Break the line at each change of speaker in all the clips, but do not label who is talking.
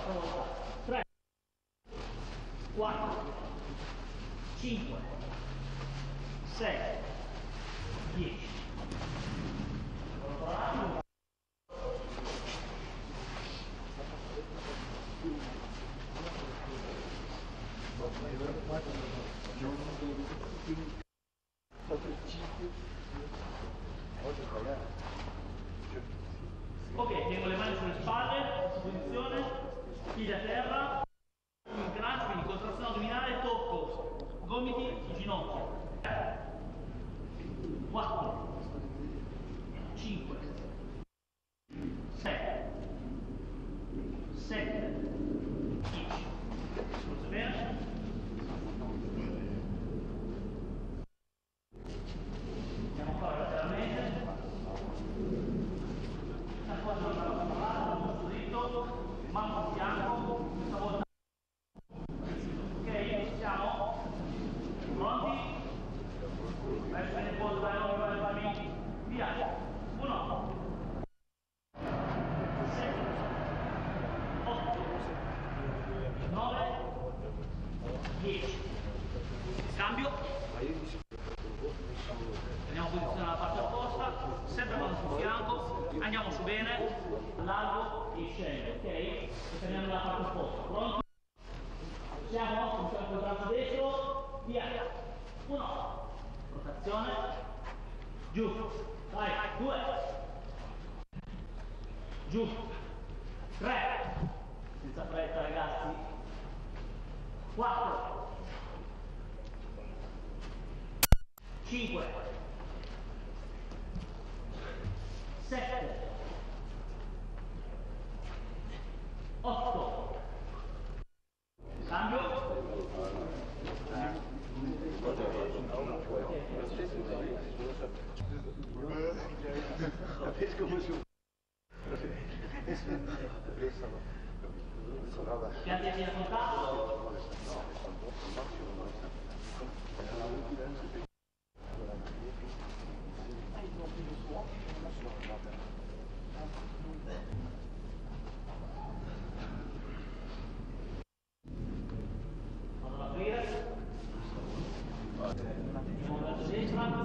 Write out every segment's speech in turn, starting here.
3, 4, 5, 6, 10. Ok, tengo le mani sulle spalle, posizione, piedi a terra, in crunch, quindi contrazione addominale, tocco gomiti e ginocchia. 4, 5, 6, 7, 10. Forse bene? Andiamo qua lateralmente. Mano a fianco, questa volta. Ok, siamo pronti? Adesso viene fuori, vai, via. 1, 7, 8, 9, 10. Scambio. Prendiamo posizione alla parte opposta, sempre mano sul fianco, andiamo su bene, largo e scende, ok? E prendiamo la parte opposta. Pronti? Siamo, cominciamo col braccio destro, via. 1, rotazione, giù, vai, 2, giù, 3, senza fretta ragazzi, 4, 5, 7, 8, cambio, pianti a contatto, vado ad aprire, andiamo verso destra,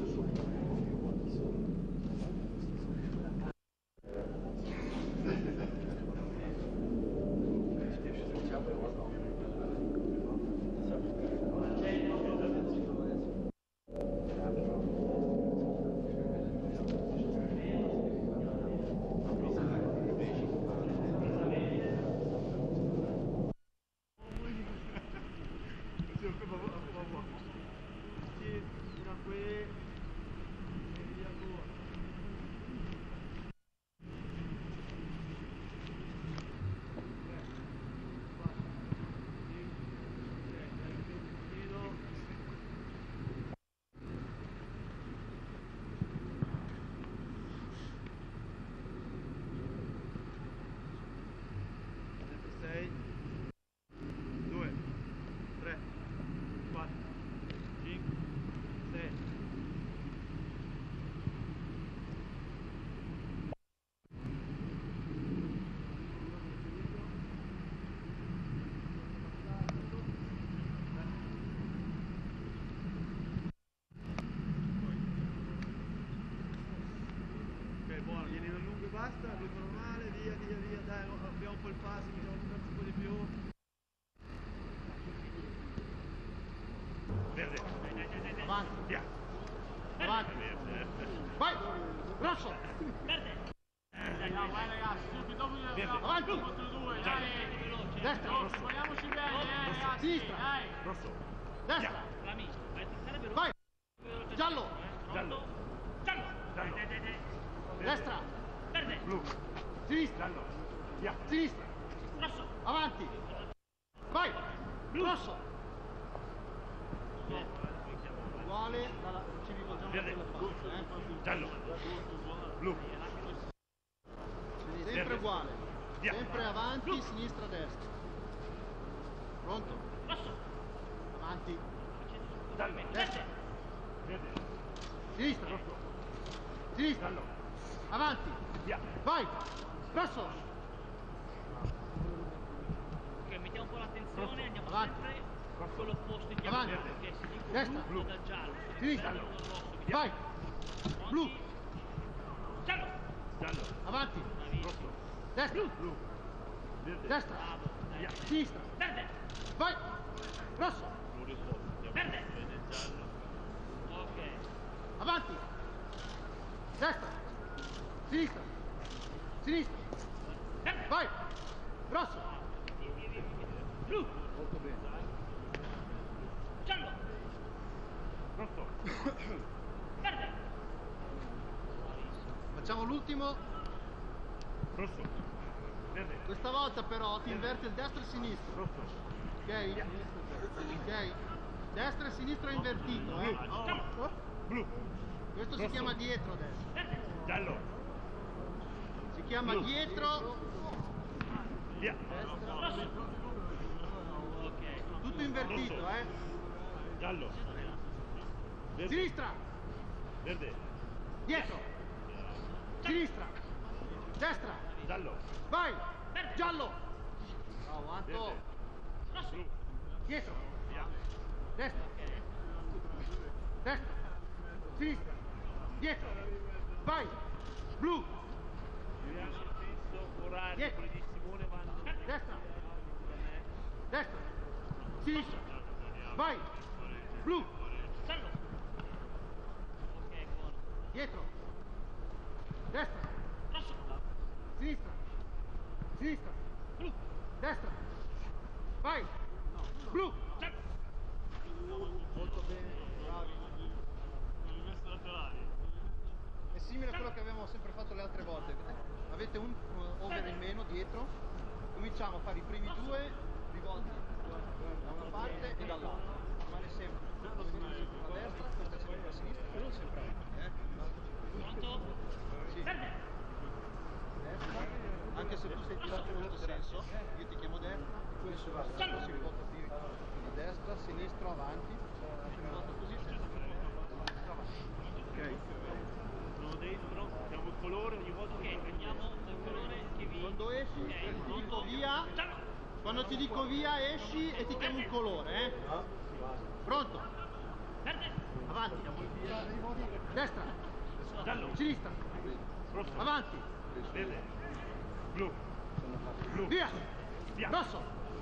vieni a lungo e basta, lui normale, via, dai, abbiamo un po' il passo, bisogna un po' di più. Verde. Avanti. Via. Avanti. Vai. Grosso.
verde,
No, vai ragazzi, subito dopo
avanti.
contro due, dai. Destra. Vogliamoci bene, ragazzi.
Sinistra.
Dai.
Rosso.
Destra. Vai. Giallo.
Giallo.
giallo,
Giallo.
Destra.
verde,
Blu.
Sinistra.
Giallo. Via.
Sinistra.
rosso,
Avanti. Vai. Rosso. Uguale, ci rivolgiamo
Verde.
con la faccia,
Giallo. Blu.
Sempre uguale.
Via.
Sempre avanti, sinistra, destra. Pronto?
rosso,
Avanti.
Giallo.
Destra.
Verde.
Sinistra.
Rosso.
Sinistra.
Giallo.
Avanti.
Via.
Vai. Rosso.
attenzione, andiamo
Avanti.
sempre con l'opposto in
Avanti.
diagonale, perché se dico
Destra.
blu dal giallo,
Sinistra.
verde dal rosso, vediamo.
Vai. Blu.
Giallo.
Giallo.
Avanti.
Rosso.
Destra.
Blu. Verde.
Destra.
Bravo, dai.
Sinistra.
Verde.
Vai. Rosso.
Verde. Ok.
Avanti. Destra. Sinistra. Sinistra.
Verde.
Vai. Rosso.
Blu.
Molto bene.
Giallo.
Rosso.
Verde.
Facciamo l'ultimo.
Rosso. Verde.
Questa volta però ti inverte il destro e il sinistro.
Rosso.
Ok? Ok? Destra e sinistra invertito, eh?
Blu.
Questo si
Rosso.
chiama dietro adesso.
Verde.
Giallo.
Si chiama
Blu.
dietro,
Via.
Rosso. Ok.
tutto invertito, eh?
Giallo. Verde.
Sinistra,
Verde.
dietro, sinistra, destra,
Giallo.
vai, giallo. Bravo, Anto.
Verde. Blu.
Dietro,
Via.
destra, destra, sinistra, dietro, vai, blu,
Orario,
Dietro.
quelli di Simone vanno.
destra, destra, sinistra, vai, blu,
Giallo. Ok, buono.
dietro, destra,
Rosso.
sinistra, sinistra,
Blu.
destra, vai, blu.
Giallo.
Molto bene, bravi. È simile a quello che avevamo sempre fatto le altre volte. Avete un over in meno dietro. Cominciamo a fare i primi due rivolti da una parte e dall'altra. Rimane sempre a destra, questa è sempre a sinistra, però sempre avanti.
Pronto?
Sì.
Verde.
Destra, anche se tu sei tirato in questo senso, io ti chiamo destra, questo si rivolta più a destra, sinistra, avanti, si rivolta così, destra, avanti. Ok?
Sono dentro, diamo il colore ogni volta.
Ok, prendiamo il colore che vi...
Quando esci,
Ok,
ti dico
pronto?
via,
Giallo.
quando ti dico via esci e ti chiamo un colore, eh? Pronto?
Verde.
Avanti. Destra.
Giallo.
Sinistra.
Rosso.
Avanti.
Verde. Blu. Blu.
Via.
Via.
Rosso.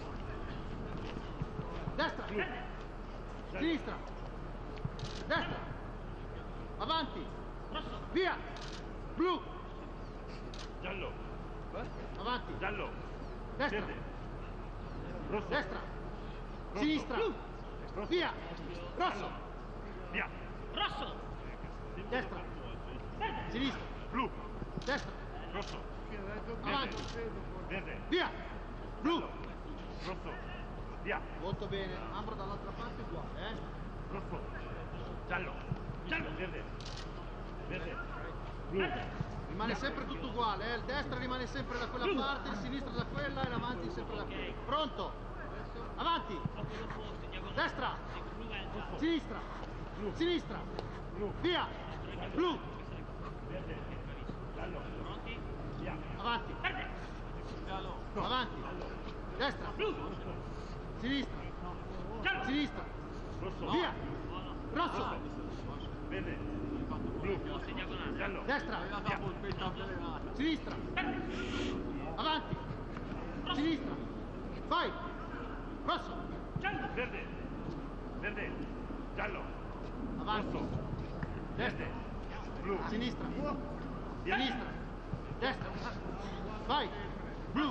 Destra.
Verde.
Sinistra. Destra. Avanti.
Rosso.
Via. Blu.
Giallo.
Avanti.
Giallo.
Destra.
Verde. Rosso.
Destra.
Rosso.
Sinistra.
Rosso.
Via. Rosso.
Via.
Rosso.
Destra.
Verde.
Sinistra.
Blu.
Destra.
Rosso.
Avanti.
Verde.
Via. Blu.
Rosso. Via.
Molto bene. Ambro dall'altra parte uguale, eh?
Rosso. Giallo.
Giallo.
Verde. Verde. Blu.
Verde.
Rimane sempre tutto uguale, eh? Il destra rimane sempre da quella parte, il sinistro da quella e l'avanti sempre da quella. Pronto? Avanti!
Occhio l'opposto in diagonale.
Destra!
Sì, blu è il giallo.
Sinistra! Sinistra!
Blu.
Via! Blu!
Verde. Giallo.
Pronti?
Via.
Avanti!
Verde.
Avanti! Destra!
Blu.
Sinistra!
Giallo.
Sinistra!
Rosso.
Via!
Buono.
Rosso!
Verde. Blu.
Opposto in diagonale.
Giallo.
Destra!
Via.
Sinistra!
Verde.
Avanti! Sinistra! Vai! Rosso!
Giallo.
Verde. Verde. Giallo.
Avanti!
Rosso.
Destra!
Blu.
Sinistra!
Via.
Sinistra! Destra! Vai! Blu!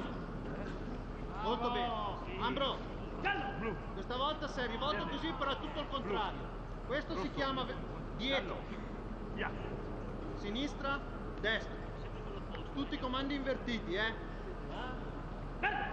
Molto bene! Ambro!
Giallo.
Blu.
Questa volta sei rivolto così, però è tutto al contrario. Questo si chiama dietro,
Via.
sinistra, destra. Tutti i comandi invertiti, eh?
Verde.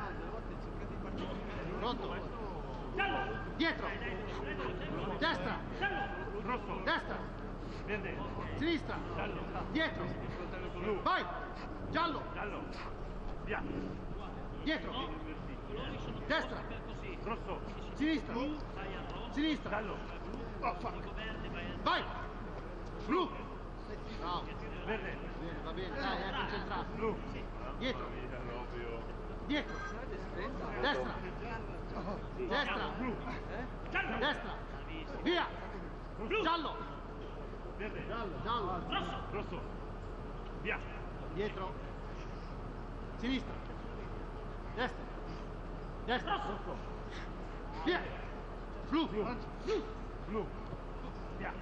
Pronto?
Giallo.
Dietro, destra,
Giallo.
Rosso.
destra,
Verde.
sinistra,
Giallo.
dietro.
Blu.
Vai! Giallo,
Giallo. Via.
dietro,
Colori sono
destra,
per così.
Rosso.
sinistra,
Vai al rosso.
sinistra.
Giallo. Oh, fuck.
Dico verde, vai al
Vai! Blu! Bravo.
Verde.
Bene, va bene, dai, concentrato.
Blu.
Dietro, dietro, destra, destra, destra, via, giallo, giallo,
Rosso. Via.
dietro, sinistra, destra, destra, via, blu,
Blu. Via.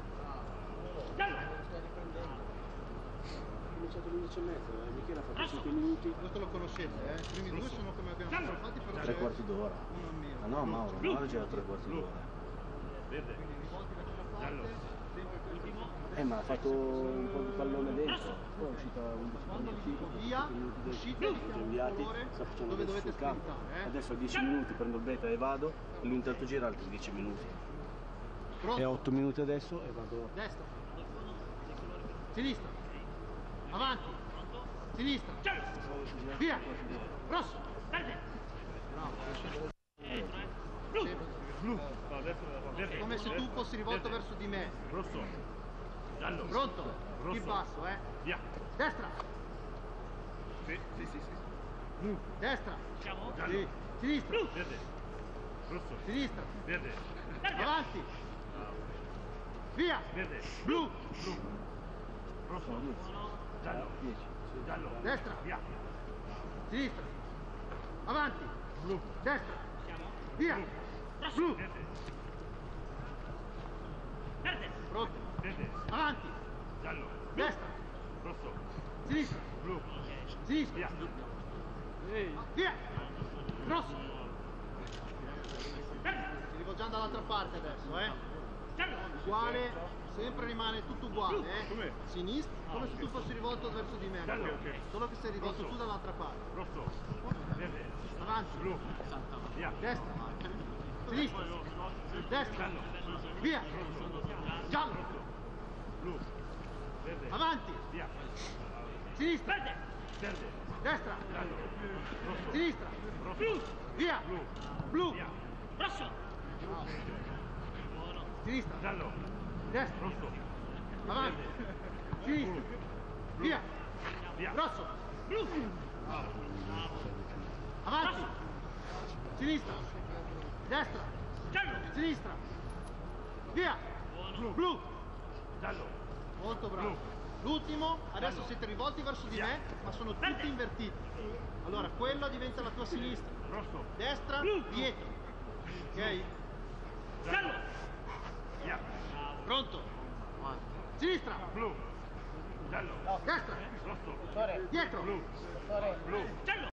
Cominciato alle 11:30, Michele ha fatto 5 minuti.
questo lo conoscete, i primi due sono come abbiamo sempre fatti, però
3
c'è
quarti d'ora.
uno in meno.
Ah no, Mauro c'era 3 quarti d'ora.
Verde.
Quindi rivolti verso la
Giallo.
parte, sempre questo.
Ma ha fatto un po' di pallone dentro, poi è uscita 11:45,
Via,
5 minuti
uscite,
dentro,
mettiamo un
inviati,
colore
sta facendo
dove
adesso
dovete
sul campo.
sprintare,
Adesso a 10 minuti prendo il beta e vado, e lui intanto gira altri 10 minuti.
Pronto?
E 8 minuti adesso e vado.
Destra, sinistra, avanti, sinistra, via, rosso,
Blu. No, adesso verde.
come se tu fossi rivolto verso di me.
Rosso. Giallo.
Pronto? Qui
Rosso.
basso,
Via.
destra,
Sì.
destra,
Siamo?
sì, sinistra,
Verde. Rosso.
sinistra,
Verde.
avanti, via,
Verde.
blu,
Rosso. Giallo.
10.
Giallo.
destra,
Via.
sinistra, avanti,
Blu.
destra, via, blu,
Verde.
Verde.
pronto,
Verde.
avanti,
Giallo.
destra,
Rosso.
sinistra,
Blu.
sinistra,
Via.
via, rosso, ci rivolgiamo dall'altra parte adesso, uguale, sempre rimane tutto uguale,
Come?
sinistra, come se tu fossi rivolto verso di me,
Giallo.
solo che sei rivolto
Rosso.
tu dall'altra parte,
Rosso. Verde.
avanti,
Blu. Via.
destra, sinistra, destra,
Giallo.
via, giallo,
Blu. Verde.
avanti,
Via.
sinistra,
Verde.
destra,
Giallo. Rosso.
sinistra,
Rosso.
via,
Blu.
blu,
Via.
Rosso.
sinistra,
Giallo.
destra,
Rosso.
avanti, sinistra, via,
Via.
rosso, avanti, sinistra, destra, sinistra, via, blu,
Giallo.
molto bravo. L'ultimo, adesso siete rivolti verso di me, ma sono tutti invertiti. Allora, quello diventa la tua sinistra,
Rosso.
destra, dietro. Ok?
Giallo. Via.
Pronto? Sinistra,
Blu. Giallo.
destra,
Rosso.
dietro.
Blu. Blu.
Giallo.